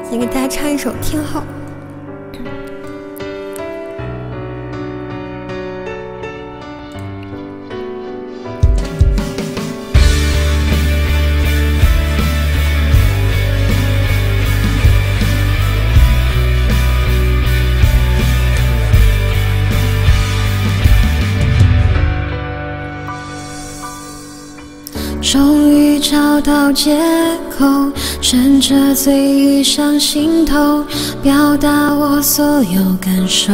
先给大家唱一首《天后》。 终于找到借口，趁着醉意上心头，表达我所有感受。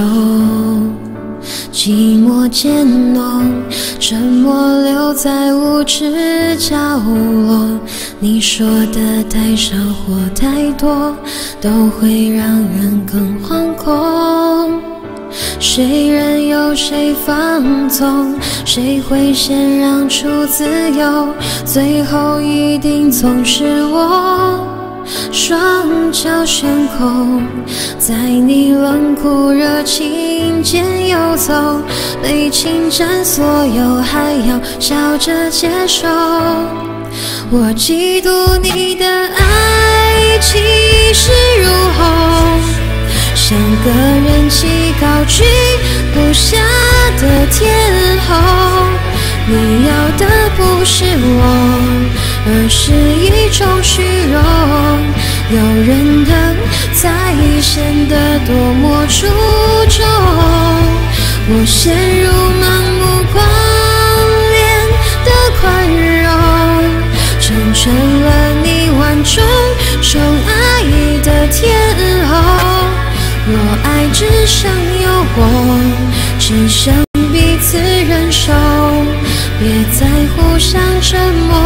寂寞渐浓，沉默留在无知角落。你说的太少或太多，都会让人更惶恐。谁任由谁放纵，谁会先让出自由，最后一定总是我。双脚悬空，在你冷酷热情间游走，被侵占所有，还要笑着接受。我嫉妒你的爱气势如虹，像个人气高居不下的天后。你要的不是我，而是一种虚荣。有人疼才显得多么出众。我陷入盲目狂恋的宽容，成全了你万种宠爱的天后。若爱只剩有我，只剩彼此忍受，别再互相折磨，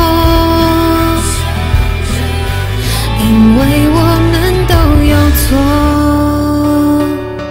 因为我们都有错。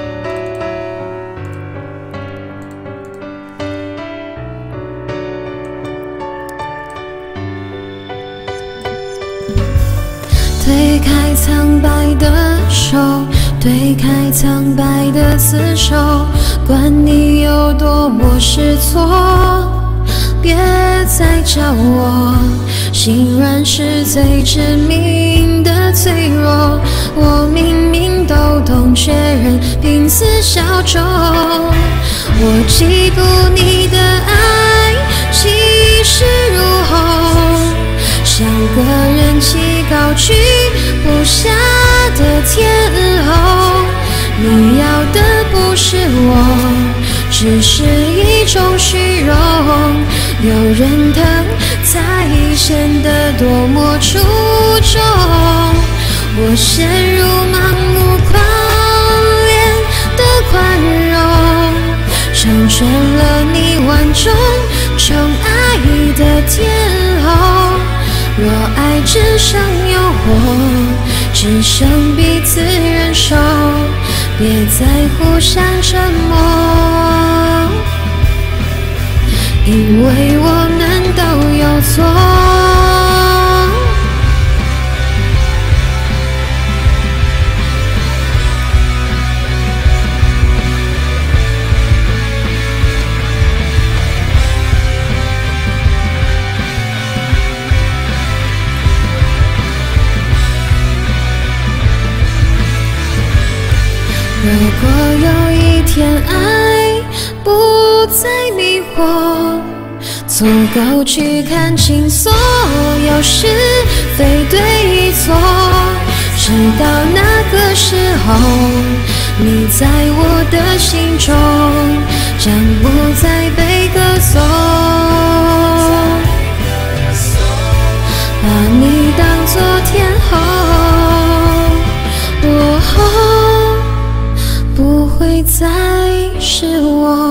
推开苍白的手，推开苍白的厮守，管你有多么失措，别再叫我心软是最致命的脆弱。我明明都懂，却仍拼死效忠。我嫉妒你的爱气势如虹，像个人气高居不下的天后。你要的不是我，只是一种虚荣。有人疼才显得多么出众。我陷入盲目狂恋的宽容，成全了你万种宠爱的天后。若爱只剩有我，只剩彼此忍受，别再互相折磨，因为我们都有错。如果有一天爱不再迷惑，足够去看清所有是非对错，直到那个时候，你在我的心中将不再被歌颂，把你当作天后，不会再是我。